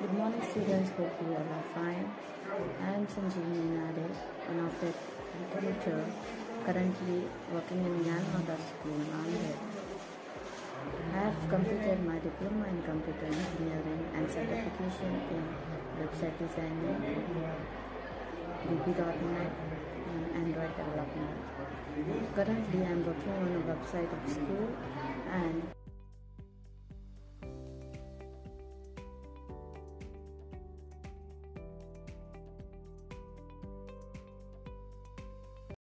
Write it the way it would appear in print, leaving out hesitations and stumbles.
Good morning, students. Hope you all are fine. I am Sanjeevani Nade, one of the tutor currently working in Gyanmata School, Nanded. I have completed my diploma in computer engineering and certification in website designing, VB.NET, and Android development. Currently, I am working on a website of school